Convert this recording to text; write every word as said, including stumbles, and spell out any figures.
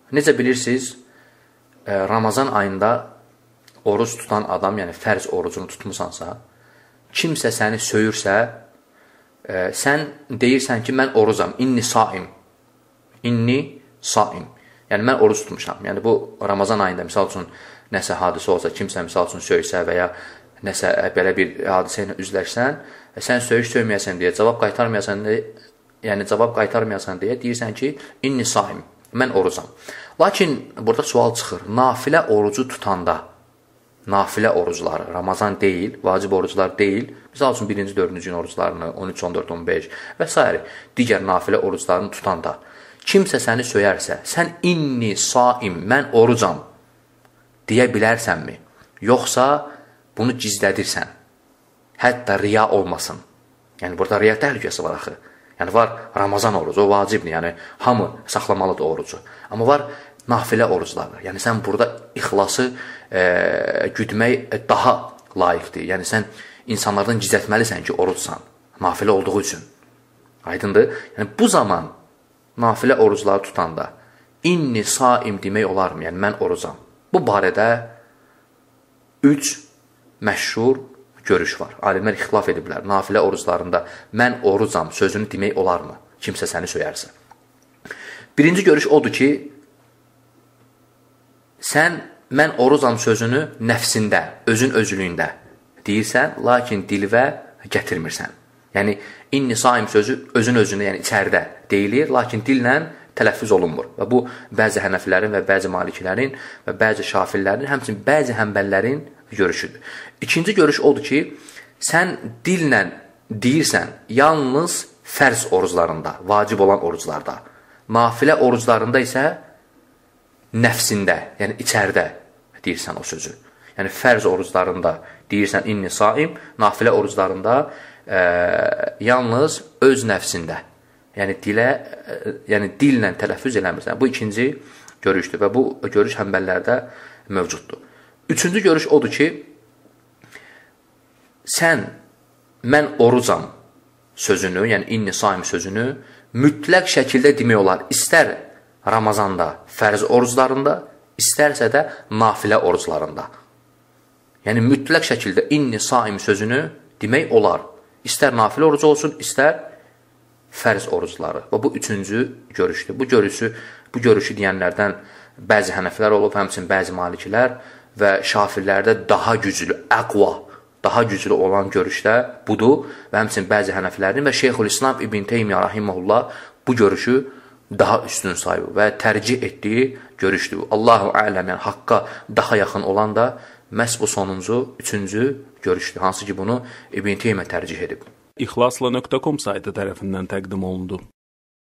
Necə bilirsiniz, Ramazan ayında oruç tutan adam, yəni fərz orucunu tutmusansa, kimsə səni söyürsə, sən deyirsən ki, mən orucam, inni saim, inni saim. Yəni, mən oruc tutmuşam. Yəni, bu Ramazan ayında, misal üçün, nəsə hadisə olsa, kimsə misal üçün söysə və ya nəsə belə bir hadisə ilə üzləşsən, sən söyüş söyməyəsən deyə, cavab qaytarmayasan deyə, yəni cavab qaytarmayasan deyə deyirsən ki, inni saim, mən orucam. Lakin burada sual çıxır, nafilə orucu tutanda, nafilə orucları, Ramazan deyil, vacib oruclar deyil, misal üçün birinci, dördüncü gün oruclarını, on üç, on dörd, on beş və s. digər nafilə oruclarını tutanda, kimsə səni söyərsə, sən inni saim, mən orucam deyə bilərsənmi? Yoxsa bunu gizlədirsən, hətta riya olmasın. Yəni, burada riya təhlükəsi var axı. Yəni, var Ramazan orucu, o vacibdir, yəni hamı saxlamalıdır orucu. Amma var nafilə orucları. Yəni, sən burada ixlası e, güdmək daha layiqdir. Yəni, sən insanlardan gizlətməlisən ki, orucsan, nafilə olduğu üçün. Aydındır? Yəni, bu zaman nafilə orucları tutanda inni saim demək olarmı? Yəni, mən orucam. Bu barədə üç məşhur görüş var. Alimlər ixtilaf ediblər. Nafilə oruclarında mən orucam sözünü demək olarmı? Kimsə səni söyərsə. Birinci görüş odur ki, sən mən orucam sözünü nəfsində, özün özlüyündə deyirsən, lakin dilvə gətirmirsən. Yəni, inni saim sözü özün özündə, yəni içəridə deyilir, lakin dillə tələffüz olunmur. Və bu, bəzi hənəfilərin və bəzi malikilərin və bəzi şafirlərin, həmçinin bəzi həmbəllərin görüşüdür. İkinci görüş odur ki, sən dillə deyirsən, yalnız fərz oruclarında, vacib olan oruclarda, nafilə oruclarında isə nəfsində, yəni içəridə deyirsən o sözü. Yəni, fərz oruclarında deyirsən inni saim, nafilə oruclarında e, yalnız öz nəfsində, yəni, dilə, e, yəni dillə tələffüz eləmirsən. Bu ikinci görüşdür və bu görüş həmbəllərdə mövcuddur. Üçüncü görüş odur ki, sən mən orucam sözünü, yəni inni saim sözünü mütləq şəkildə demək olar. İstər Ramazanda, fərz oruclarında, istərsə də nafilə oruclarında. Yəni, mütləq şəkildə inni saim sözünü demək olar. İstər nafilə orucu olsun, istər fərz orucları. Və bu üçüncü görüşdür. Bu görüşü, bu görüşü deyənlərdən bəzi hənəflər olub, həmçinin bəzi malikilər və şafirlərdə daha güclü, əqva, daha güclü olan görüşdə budur və həmçinin bəzi hənəflərin və Şeyxülislam İbn Teymiyyə rahimehullah bu görüşü daha üstün sayıb və tərcih etdiyi görüşdür. Allahu ələm, yəni haqqa daha yaxın olan da məhz bu sonuncu, üçüncü görüşdür. Hansı ki, bunu İbn Teymiyyə tərcih edib. İxlasla nöqtə com saytı tərəfindən təqdim olundu.